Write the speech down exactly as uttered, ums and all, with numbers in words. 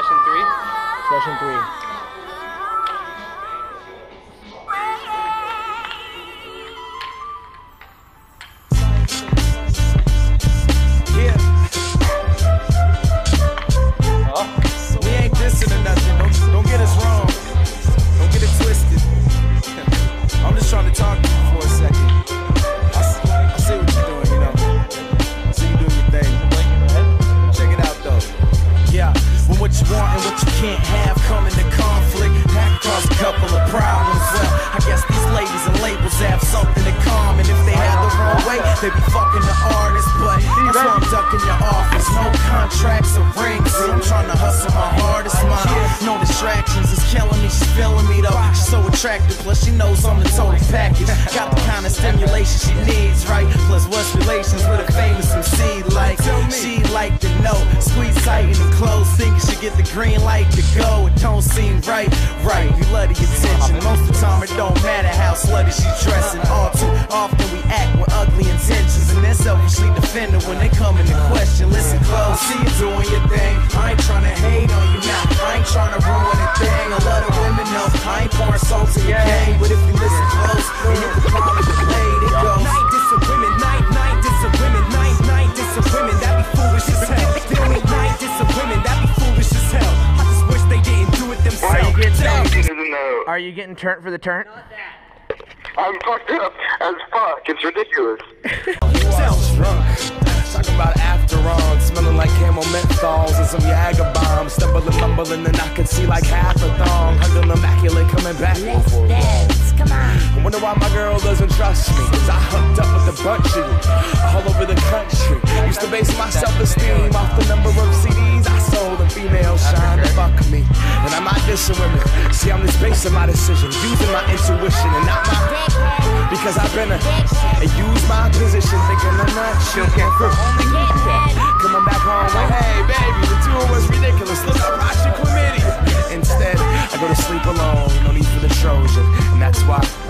Session three. Session three. Yeah. Oh. We ain't dissing or nothing. Don't, don't get us wrong. Don't get it twisted. I'm just trying to talk to you for a second. I, I see what you're doing, you know. I see you doing your thing. Check it out, though. Yeah. When what you want and what you can't have come into conflict, that cause a couple of problems. Well, I guess these ladies and labels have something in common. If they had the wrong way, they be fucking the artist. But that's why I'm ducking your office. No contracts or rings. I'm trying to hustle my hardest. Mine. No distractions. It's killing me. She's feeling me though. She's so attractive. Plus she knows I'm the total package. Got the kind of stimulation she needs, right? Plus what's relations with a famous M C like? She like to know. Squeeze tight in the clothes. Thinking she get the green light to go. It don't seem right. Right. You love the attention. Most of the time it don't matter how slutty she's dressing. All too often we act with ugly intentions and then selfishly defend her when they come into question. Listen close, see you doing your thing. I ain't trying to hate on you now. I ain't trying to ruin a thing. A lot of women know I ain't pouring salt in your game. But if you listen close, then you can probably play it goes. Night dis of women, night, night dis of women, night, night dis of women. That be foolish as hell. Doing night dis of women, that be foolish as hell. I just wish they didn't do it themselves. Are you getting, No. are you getting turned for the turn? I'm fucked up as fuck. It's ridiculous. Sounds drunk. Talking about after on, smelling like camel menthols and some Jager bombs. Stumbling, mumbling, and I could see like half a thong. Hugging immaculate coming back. Let's dance, come on. I wonder why my girl doesn't trust me. Cause I hooked up with a bunch of you all over the country. Used to base my self-esteem off the number of C Ds I sold. And females shine to fuck me. And I'm not dissing women. See, I'm just basing my decision, using my intuition and not my... Because I've been a... And use my position, thinking I'm not shooting for only me. Coming back home like, hey baby, the two of us ridiculous. Look, I brought you chlamydia. Instead, I go to sleep alone. No need for the Trojan. And that's why